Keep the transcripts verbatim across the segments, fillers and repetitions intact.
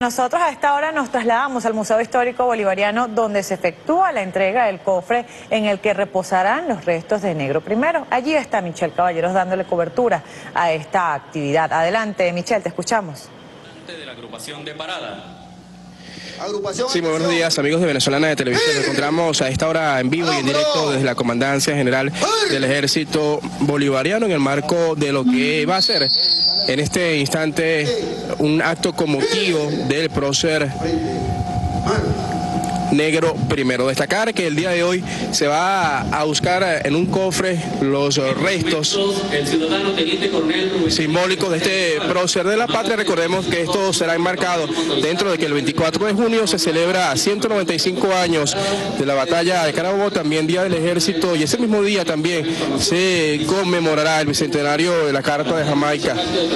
Nosotros a esta hora nos trasladamos al Museo Histórico Bolivariano, donde se efectúa la entrega del cofre en el que reposarán los restos de Negro Primero. Allí está Michelle Caballeros dándole cobertura a esta actividad. Adelante, Michelle, te escuchamos. De la agrupación de Parada. Sí, muy buenos días, amigos de Venezolana de Televisión. Nos encontramos a esta hora en vivo y en directo desde la Comandancia General del Ejército Bolivariano en el marco de lo que va a ser en este instante un acto con motivo del prócer Negro Primero. Destacar que el día de hoy se va a buscar en un cofre los restos simbólicos de este prócer de la patria. Recordemos que esto será enmarcado dentro de que el veinticuatro de junio se celebra ciento noventa y cinco años de la batalla de Carabobo, también Día del Ejército, y ese mismo día también se conmemorará el bicentenario de la Carta de Jamaica.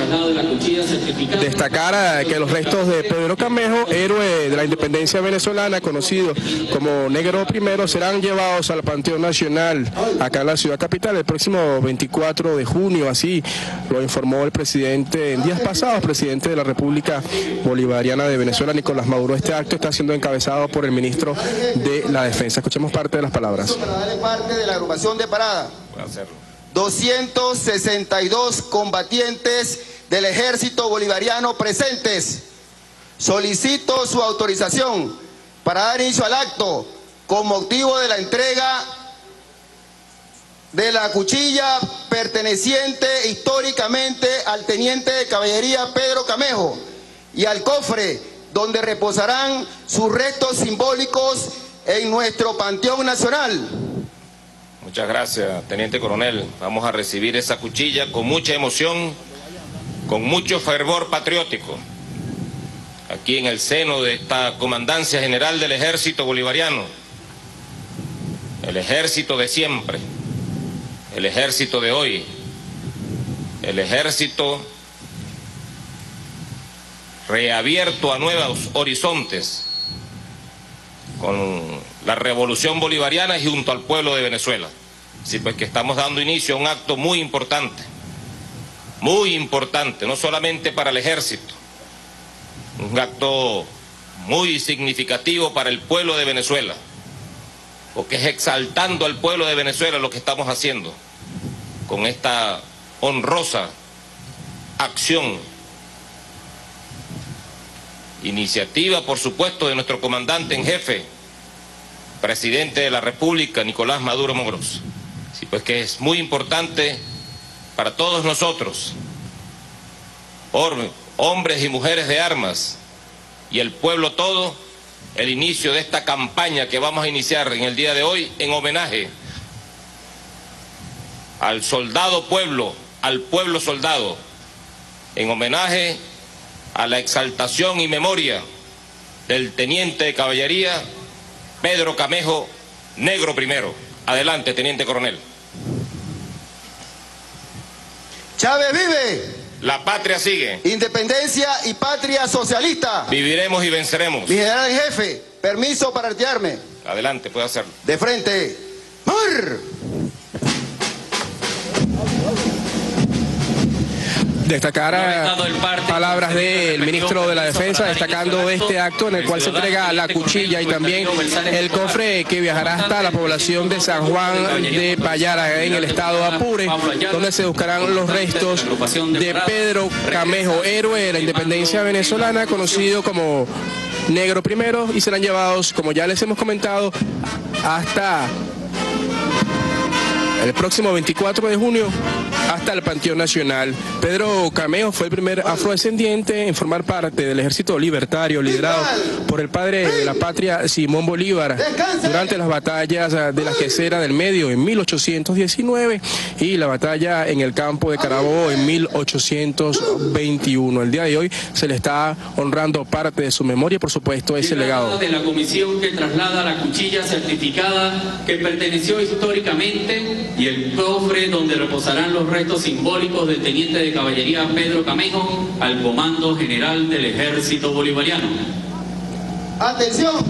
Destacar que los restos de Pedro Camejo, héroe de la independencia venezolana, conocido como Negro Primero, serán llevados al Panteón Nacional acá en la ciudad capital el próximo veinticuatro de junio. Así lo informó el presidente en días pasados, presidente de la República Bolivariana de Venezuela, Nicolás Maduro. Este acto está siendo encabezado por el ministro de la Defensa. Escuchemos parte de las palabras. Para darle parte de la agrupación de Parada, doscientos sesenta y dos combatientes del Ejército Bolivariano presentes. Solicito su autorización para dar inicio al acto con motivo de la entrega de la cuchilla perteneciente históricamente al teniente de caballería Pedro Camejo y al cofre donde reposarán sus restos simbólicos en nuestro Panteón Nacional. Muchas gracias, teniente coronel. Vamos a recibir esa cuchilla con mucha emoción, con mucho fervor patriótico, aquí en el seno de esta Comandancia General del Ejército Bolivariano, el ejército de siempre, el ejército de hoy, el ejército reabierto a nuevos horizontes con la revolución bolivariana y junto al pueblo de Venezuela. Así pues que estamos dando inicio a un acto muy importante, muy importante, no solamente para el ejército, un acto muy significativo para el pueblo de Venezuela, porque es exaltando al pueblo de Venezuela lo que estamos haciendo con esta honrosa acción. Iniciativa, por supuesto, de nuestro comandante en jefe, presidente de la República, Nicolás Maduro Moros. Así pues que es muy importante para todos nosotros, hombres y mujeres de armas, y el pueblo todo, el inicio de esta campaña que vamos a iniciar en el día de hoy en homenaje al soldado pueblo, al pueblo soldado, en homenaje a la exaltación y memoria del teniente de caballería Pedro Camejo, Negro Primero. Adelante, teniente coronel. Chávez vive. La patria sigue. Independencia y patria socialista. Viviremos y venceremos. Mi general en jefe, permiso para retirarme. Adelante, puede hacerlo. De frente. ¡Mar! Destacar palabras del ministro de la Defensa destacando este acto en el cual se entrega la cuchilla y también el cofre que viajará hasta la población de San Juan de Payara en el estado Apure, donde se buscarán los restos de Pedro Camejo, héroe de la independencia venezolana, conocido como Negro Primero, y serán llevados, como ya les hemos comentado, hasta el próximo veinticuatro de junio hasta el Panteón Nacional. Pedro Camejo fue el primer afrodescendiente en formar parte del Ejército Libertario liderado por el padre de la patria, Simón Bolívar, durante las batallas de la Quesera del Medio en mil ochocientos diecinueve y la batalla en el campo de Carabobo en mil ochocientos veintiuno. El día de hoy se le está honrando parte de su memoria y, por supuesto, ese legado. De la comisión que traslada la cuchilla certificada que perteneció históricamente y el cofre donde reposarán los restos simbólicos del teniente de caballería Pedro Camejo al Comando General del Ejército Bolivariano. ¡Atención!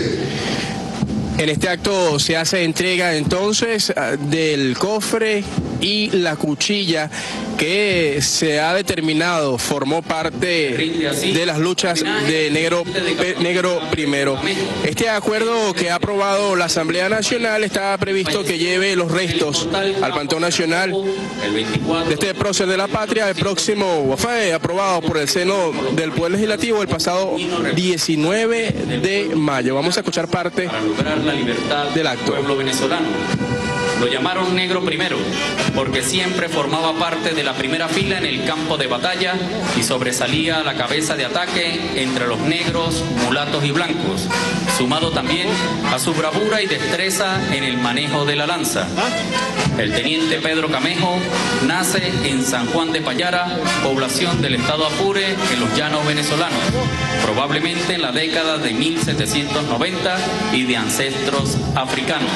En este acto se hace entrega entonces del cofre y la cuchilla, que se ha determinado formó parte de las luchas de Negro, Negro Primero. Este acuerdo que ha aprobado la Asamblea Nacional está previsto que lleve los restos al Panteón Nacional de este prócer de la patria. El próximo fue aprobado por el seno del Poder Legislativo el pasado diecinueve de mayo. Vamos a escuchar parte para lograr la libertad del acto. Pueblo venezolano. Lo llamaron Negro Primero porque siempre formaba parte de la primera fila en el campo de batalla y sobresalía a la cabeza de ataque entre los negros, mulatos y blancos, sumado también a su bravura y destreza en el manejo de la lanza. El teniente Pedro Camejo nace en San Juan de Payara, población del estado Apure, en los llanos venezolanos, probablemente en la década de mil setecientos noventa y de ancestros africanos.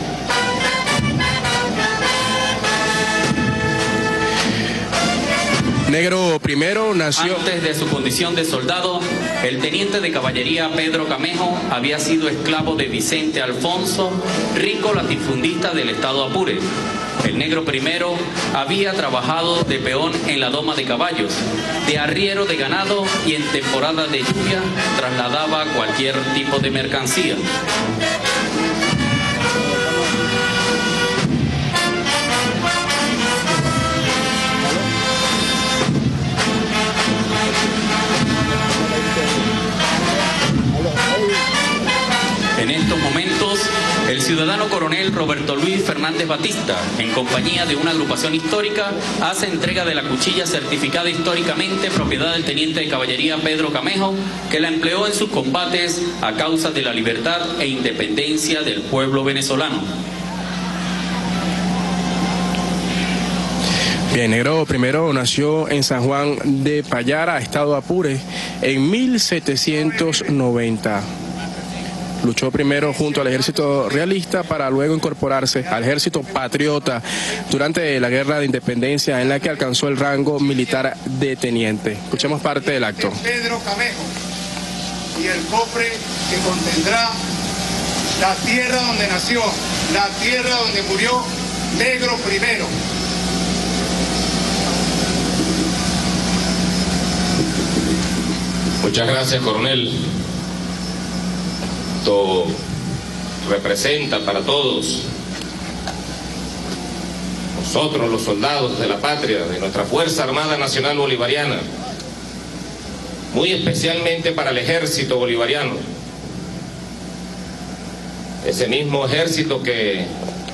Negro Primero nació... Antes de su condición de soldado, el teniente de caballería Pedro Camejo había sido esclavo de Vicente Alfonso, rico latifundista del estado Apure. El Negro Primero había trabajado de peón en la doma de caballos, de arriero de ganado y en temporada de lluvia trasladaba cualquier tipo de mercancía. En estos momentos, el ciudadano coronel Roberto Luis Fernández Batista, en compañía de una agrupación histórica, hace entrega de la cuchilla certificada históricamente propiedad del teniente de caballería Pedro Camejo, que la empleó en sus combates a causa de la libertad e independencia del pueblo venezolano. Bien, Negro Primero nació en San Juan de Payara, estado Apure, en mil setecientos noventa. Luchó primero junto al ejército realista para luego incorporarse al ejército patriota durante la guerra de independencia, en la que alcanzó el rango militar de teniente. Escuchemos parte del acto. Pedro Camejo y el cofre que contendrá la tierra donde nació, la tierra donde murió Negro Primero. Muchas gracias, coronel. Esto representa para todos nosotros, los soldados de la patria, de nuestra Fuerza Armada Nacional Bolivariana, muy especialmente para el ejército bolivariano, ese mismo ejército que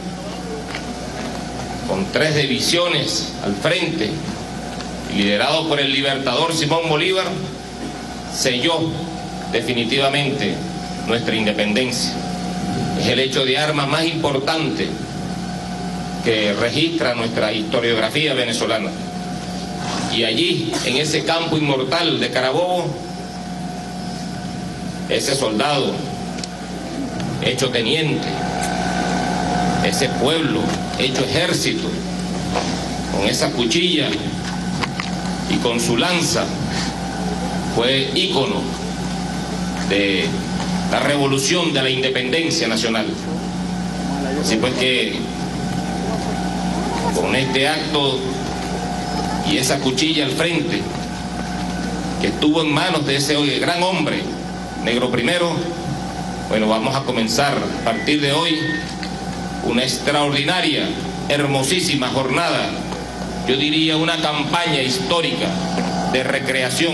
con tres divisiones al frente, liderado por el libertador Simón Bolívar, selló definitivamente nuestra independencia. Es el hecho de armas más importante que registra nuestra historiografía venezolana. Y allí, en ese campo inmortal de Carabobo, ese soldado hecho teniente, ese pueblo hecho ejército, con esa cuchilla y con su lanza, fue ícono de la revolución de la independencia nacional. Así pues que con este acto y esa cuchilla al frente, que estuvo en manos de ese gran hombre, Negro Primero, bueno, vamos a comenzar a partir de hoy una extraordinaria, hermosísima jornada, yo diría una campaña histórica de recreación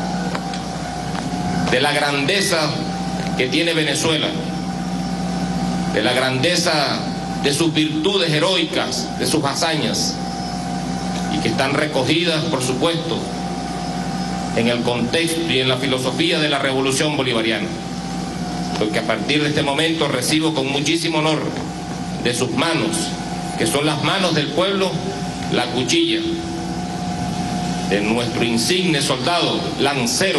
de la grandeza que tiene Venezuela, de la grandeza de sus virtudes heroicas, de sus hazañas, y que están recogidas, por supuesto, en el contexto y en la filosofía de la revolución bolivariana. Porque a partir de este momento recibo con muchísimo honor de sus manos, que son las manos del pueblo, la cuchilla de nuestro insigne soldado, lancero,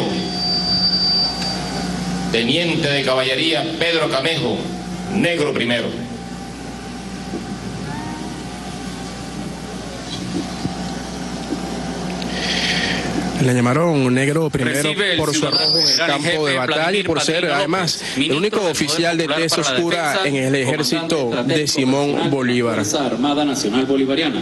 teniente de caballería Pedro Camejo, Negro Primero. Le llamaron negro primero por su arrojo en el campo de batalla y por ser además el único oficial de tez oscura en el ejército de Simón Bolívar. Fuerza Armada Nacional Bolivariana.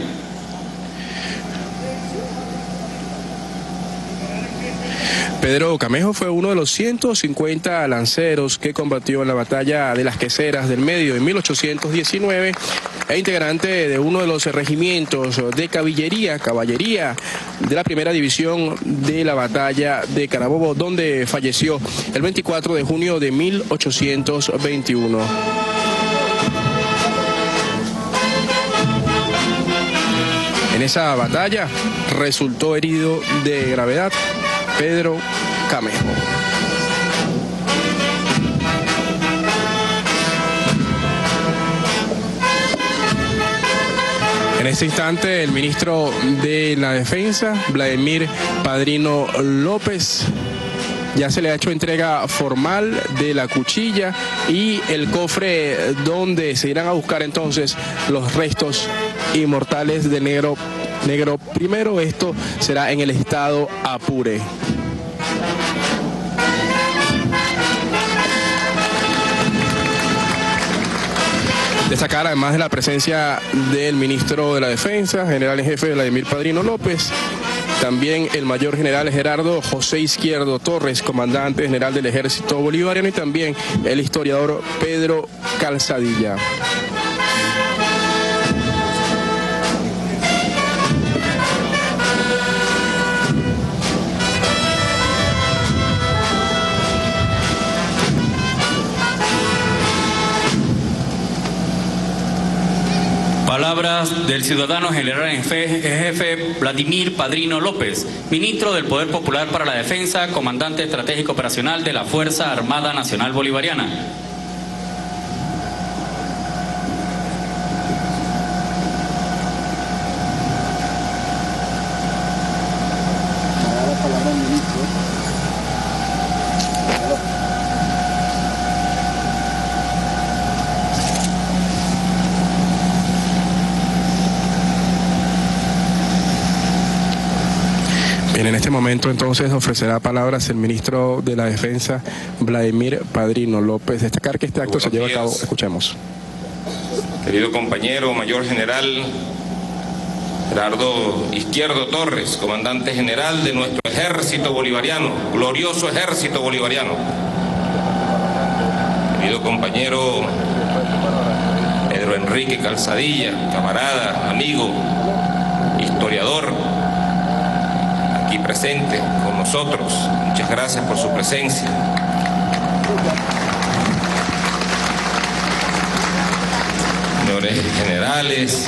Pedro Camejo fue uno de los ciento cincuenta lanceros que combatió en la batalla de las Queseras del Medio en mil ochocientos diecinueve e integrante de uno de los regimientos de caballería, caballería de la primera división de la batalla de Carabobo, donde falleció el veinticuatro de junio de mil ochocientos veintiuno. En esa batalla resultó herido de gravedad Pedro Camejo. En este instante, el ministro de la Defensa, Vladimir Padrino López, ya se le ha hecho entrega formal de la cuchilla y el cofre donde se irán a buscar entonces los restos inmortales de Negro Negro primero. Esto será en el estado Apure. Destacar además de la presencia del ministro de la Defensa, general en jefe Vladimir Padrino López, también el mayor general Gerardo José Izquierdo Torres, comandante general del Ejército Bolivariano, y también el historiador Pedro Calzadilla. Palabras del ciudadano general en jefe Vladimir Padrino López, ministro del Poder Popular para la Defensa, comandante estratégico operacional de la Fuerza Armada Nacional Bolivariana. Bien, en este momento entonces ofrecerá palabras el ministro de la Defensa, Vladimir Padrino López. Destacar que este acto se lleva a cabo. Escuchemos. Querido compañero mayor general Gerardo Izquierdo Torres, comandante general de nuestro ejército bolivariano, glorioso ejército bolivariano. Querido compañero Pedro Enrique Calzadilla, camarada, amigo, historiador, aquí presente con nosotros. Muchas gracias por su presencia. Señores generales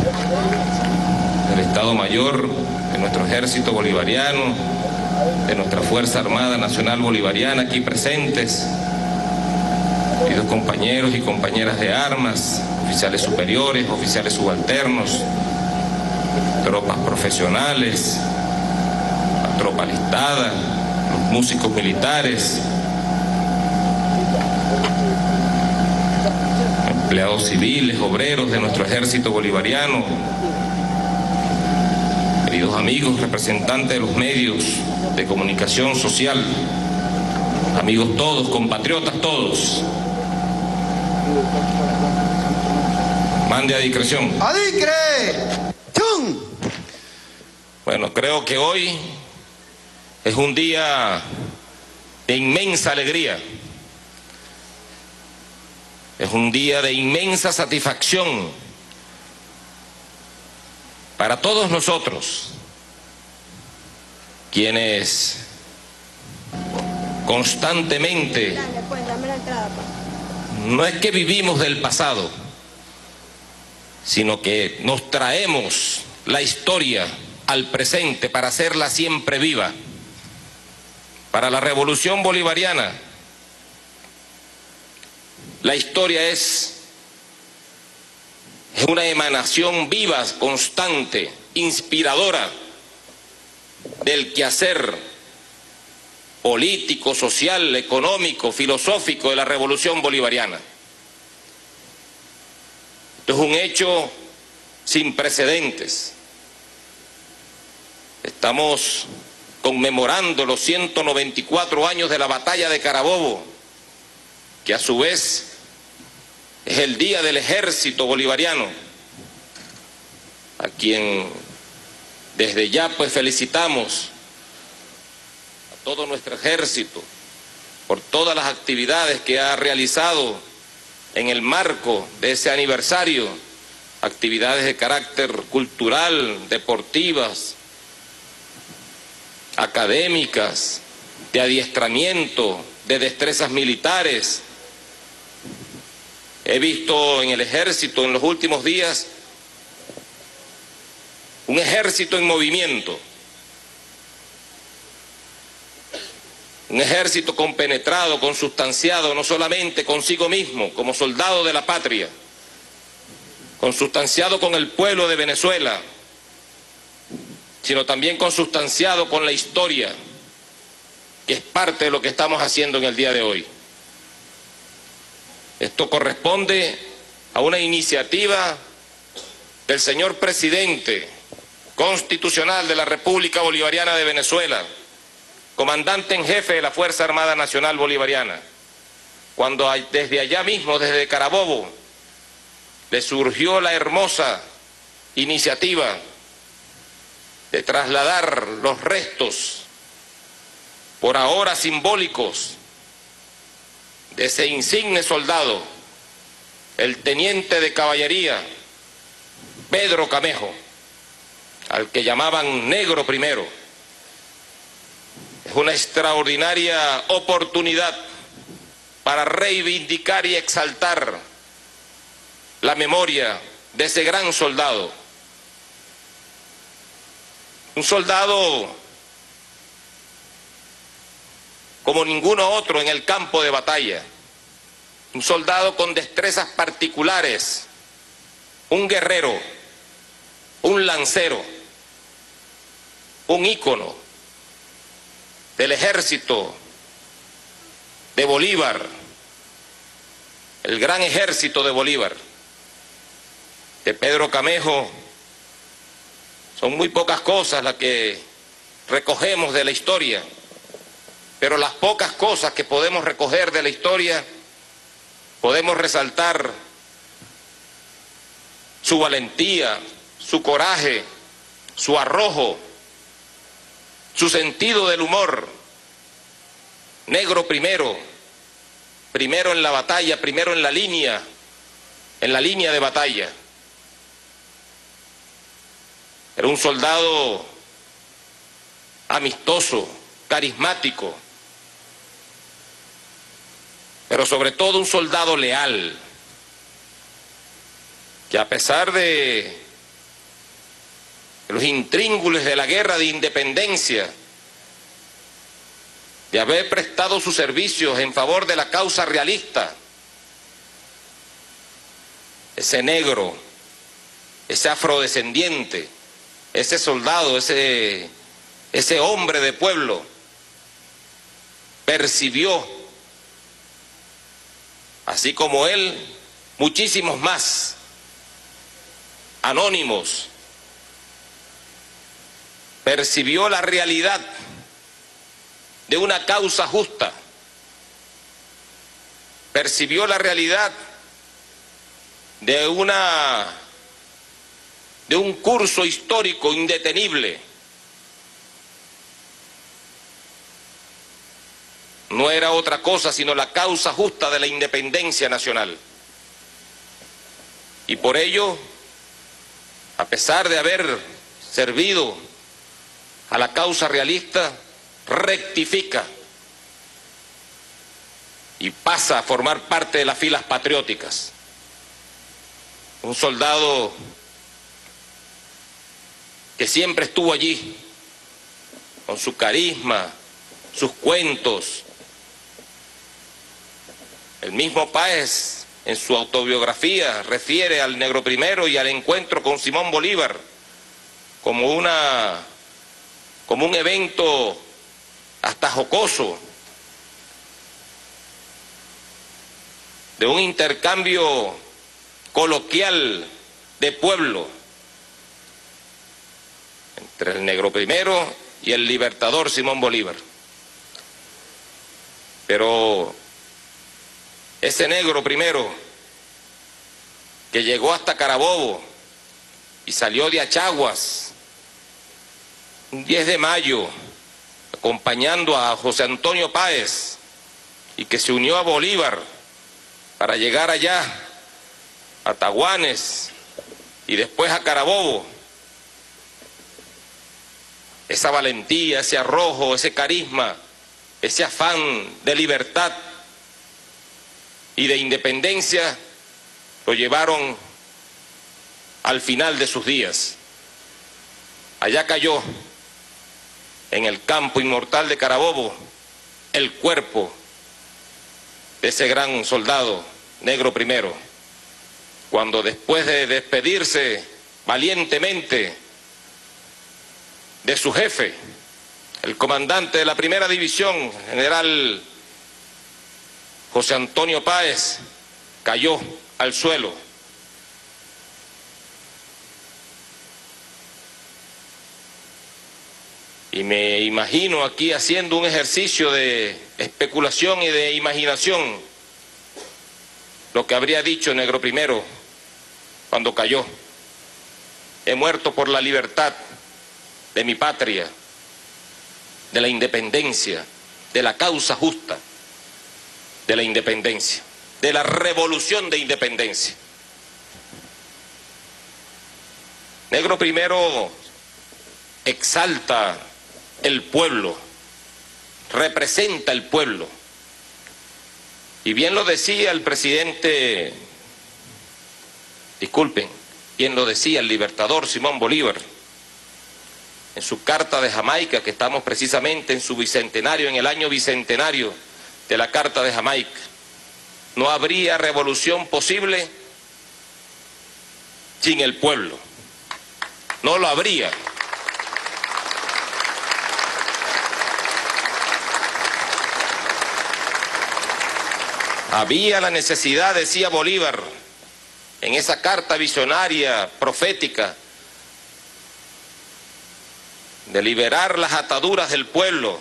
del Estado Mayor de nuestro ejército bolivariano, de nuestra Fuerza Armada Nacional Bolivariana aquí presentes, queridos compañeros y compañeras de armas, oficiales superiores, oficiales subalternos, tropas profesionales, tropa alistada, los músicos militares, empleados civiles, obreros de nuestro ejército bolivariano, queridos amigos, representantes de los medios de comunicación social, amigos todos, compatriotas todos. Mande a discreción. ¡Adicre! ¡Chum! Bueno, creo que hoy es un día de inmensa alegría. Es un día de inmensa satisfacción para todos nosotros, quienes constantemente, no es que vivimos del pasado, sino que nos traemos la historia al presente para hacerla siempre viva. Para la revolución bolivariana, la historia es, es una emanación viva, constante, inspiradora del quehacer político, social, económico, filosófico de la revolución bolivariana. Esto es un hecho sin precedentes. Estamos conmemorando los ciento noventa y cuatro años de la batalla de Carabobo, que a su vez es el Día del Ejército Bolivariano, a quien desde ya pues felicitamos a todo nuestro ejército por todas las actividades que ha realizado en el marco de ese aniversario, actividades de carácter cultural, deportivas, académicas, de adiestramiento, de destrezas militares. He visto en el ejército en los últimos días un ejército en movimiento, un ejército compenetrado, consustanciado no solamente consigo mismo como soldado de la patria, consustanciado con el pueblo de Venezuela, sino también consustanciado con la historia, que es parte de lo que estamos haciendo en el día de hoy. Esto corresponde a una iniciativa del señor presidente constitucional de la República Bolivariana de Venezuela, comandante en jefe de la Fuerza Armada Nacional Bolivariana, cuando desde allá mismo, desde Carabobo, le surgió la hermosa iniciativa de trasladar los restos, por ahora simbólicos, de ese insigne soldado, el teniente de caballería Pedro Camejo, al que llamaban Negro Primero. Es una extraordinaria oportunidad para reivindicar y exaltar la memoria de ese gran soldado. Un soldado como ninguno otro en el campo de batalla. Un soldado con destrezas particulares, un guerrero, un lancero, un ícono del ejército de Bolívar, el gran ejército de Bolívar, de Pedro Camejo. Son muy pocas cosas las que recogemos de la historia, pero las pocas cosas que podemos recoger de la historia, podemos resaltar su valentía, su coraje, su arrojo, su sentido del humor. Negro primero, primero en la batalla, primero en la línea, en la línea de batalla. Era un soldado amistoso, carismático, pero sobre todo un soldado leal, que a pesar de los intríngulis de la guerra de independencia, de haber prestado sus servicios en favor de la causa realista, ese negro, ese afrodescendiente, ese soldado, ese, ese hombre de pueblo, percibió, así como él, muchísimos más anónimos, percibió la realidad de una causa justa, percibió la realidad de una de un curso histórico indetenible. No era otra cosa sino la causa justa de la independencia nacional. Y por ello, a pesar de haber servido a la causa realista, rectifica y pasa a formar parte de las filas patrióticas. Un soldado que siempre estuvo allí, con su carisma, sus cuentos. El mismo Páez, en su autobiografía, refiere al Negro Primero y al encuentro con Simón Bolívar como una, como un evento hasta jocoso, de un intercambio coloquial de pueblo entre el Negro Primero y el libertador Simón Bolívar. Pero ese negro primero, que llegó hasta Carabobo y salió de Achaguas, un diez de mayo, acompañando a José Antonio Páez, y que se unió a Bolívar para llegar allá, a Taguanes, y después a Carabobo. Esa valentía, ese arrojo, ese carisma, ese afán de libertad y de independencia lo llevaron al final de sus días. Allá cayó, en el campo inmortal de Carabobo, el cuerpo de ese gran soldado negro primero, cuando después de despedirse valientemente de su jefe, el comandante de la primera división, general José Antonio Páez, cayó al suelo. Y me imagino aquí haciendo un ejercicio de especulación y de imaginación lo que habría dicho Negro Primero cuando cayó. He muerto por la libertad de mi patria, de la independencia, de la causa justa, de la independencia, de la revolución de independencia. Negro Primero exalta el pueblo, representa el pueblo. Y bien lo decía el presidente, disculpen, bien lo decía el libertador Simón Bolívar, en su carta de Jamaica, que estamos precisamente en su bicentenario, en el año bicentenario de la Carta de Jamaica. No habría revolución posible sin el pueblo. No lo habría. Había la necesidad, decía Bolívar, en esa carta visionaria, profética, de liberar las ataduras del pueblo,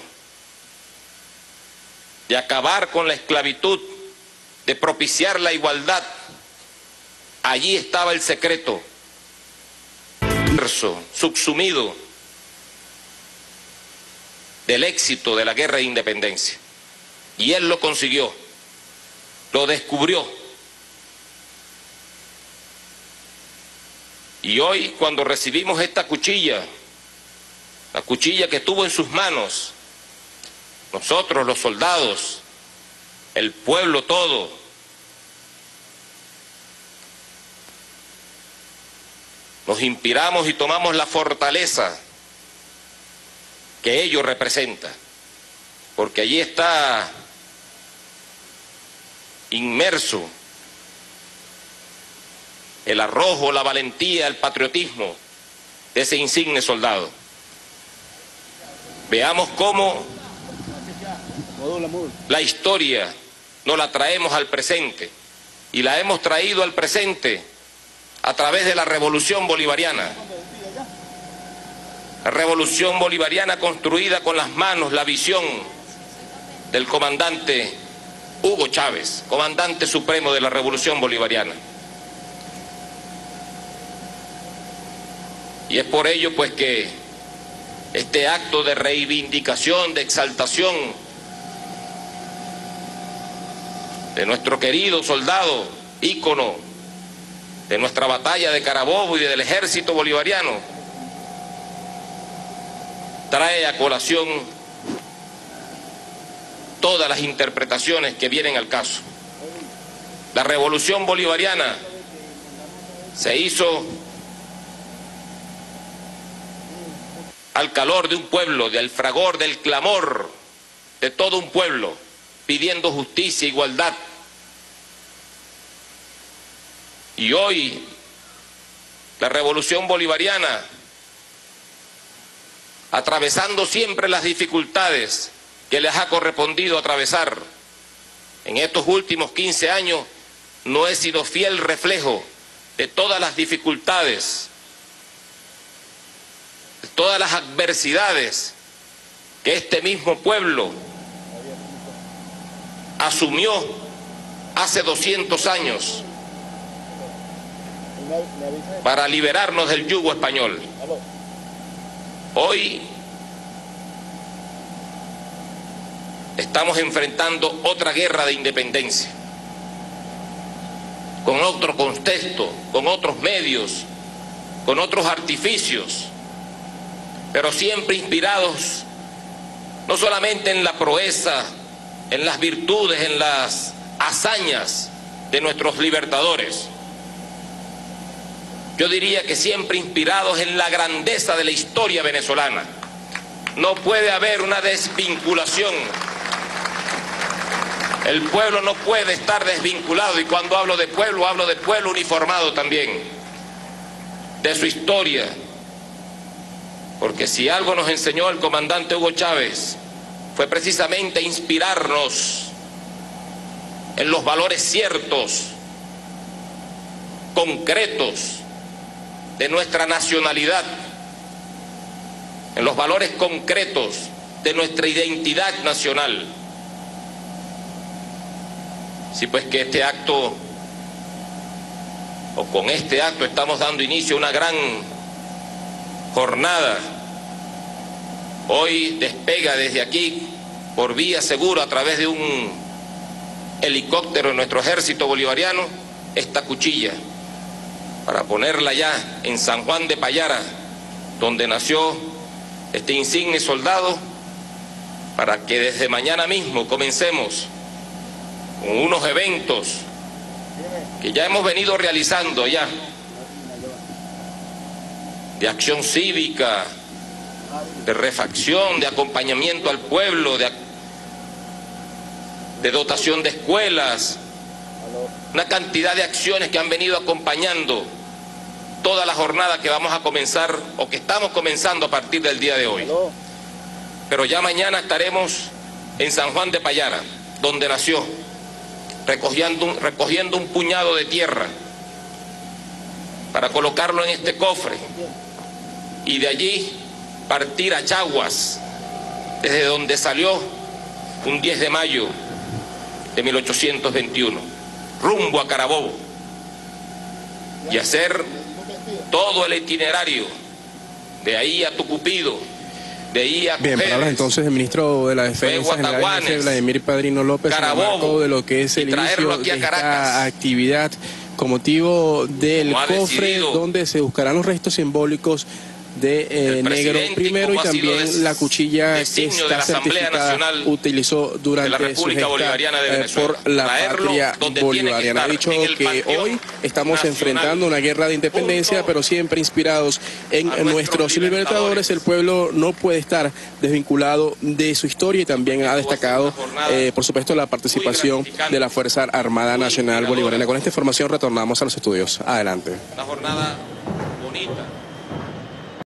de acabar con la esclavitud, de propiciar la igualdad. Allí estaba el secreto, subsumido del éxito de la guerra de independencia. Y él lo consiguió, lo descubrió. Y hoy, cuando recibimos esta cuchilla, la cuchilla que tuvo en sus manos, nosotros los soldados, el pueblo todo, nos inspiramos y tomamos la fortaleza que ello representa, porque allí está inmerso el arrojo, la valentía, el patriotismo de ese insigne soldado. Veamos cómo la historia nos la traemos al presente, y la hemos traído al presente a través de la revolución bolivariana. La revolución bolivariana construida con las manos, la visión del comandante Hugo Chávez, comandante supremo de la revolución bolivariana. Y es por ello pues que este acto de reivindicación, de exaltación de nuestro querido soldado, ícono de nuestra batalla de Carabobo y del ejército bolivariano, trae a colación todas las interpretaciones que vienen al caso. La revolución bolivariana se hizo al calor de un pueblo, del fragor, del clamor de todo un pueblo, pidiendo justicia, igualdad. Y hoy, la revolución bolivariana, atravesando siempre las dificultades que les ha correspondido atravesar en estos últimos quince años, no he sido fiel reflejo de todas las dificultades, de todas las adversidades que este mismo pueblo asumió hace doscientos años para liberarnos del yugo español. Hoy estamos enfrentando otra guerra de independencia, con otro contexto, con otros medios, con otros artificios, pero siempre inspirados no solamente en la proeza, en las virtudes, en las hazañas de nuestros libertadores. Yo diría que siempre inspirados en la grandeza de la historia venezolana. No puede haber una desvinculación. El pueblo no puede estar desvinculado, y cuando hablo de pueblo, hablo de pueblo uniformado también, de su historia. Porque si algo nos enseñó el comandante Hugo Chávez, fue precisamente inspirarnos en los valores ciertos, concretos de nuestra nacionalidad, en los valores concretos de nuestra identidad nacional. Sí, pues que este acto, o con este acto estamos dando inicio a una gran jornada. Hoy despega desde aquí por vía segura a través de un helicóptero de nuestro ejército bolivariano esta cuchilla, para ponerla ya en San Juan de Payara, donde nació este insigne soldado, para que desde mañana mismo comencemos con unos eventos que ya hemos venido realizando ya, de acción cívica, de refacción, de acompañamiento al pueblo, de, de dotación de escuelas, una cantidad de acciones que han venido acompañando toda la jornada que vamos a comenzar, o que estamos comenzando a partir del día de hoy. Pero ya mañana estaremos en San Juan de Payara, donde nació, recogiendo, recogiendo un puñado de tierra para colocarlo en este cofre, y de allí partir a Chaguas, desde donde salió un diez de mayo de mil ochocientos veintiuno, rumbo a Carabobo, y hacer todo el itinerario de ahí a Tucupido, de ahí a Bien, Cujeres, palabras entonces del ministro de la Defensa, general jefe Vladimir Padrino López, en el marco de lo que es el inicio de esta actividad con motivo del cofre, donde se buscarán los restos simbólicos de eh, Negro Primero, y también la cuchilla que está certificada utilizó durante su gesta eh, por la patria bolivariana. Ha dicho que hoy estamos enfrentando una guerra de independencia, pero siempre inspirados en nuestros libertadores. El pueblo no puede estar desvinculado de su historia, y también ha destacado, eh, por supuesto, la participación de la Fuerza Armada Nacional Bolivariana. Con esta información retornamos a los estudios. Adelante. Una jornada bonita.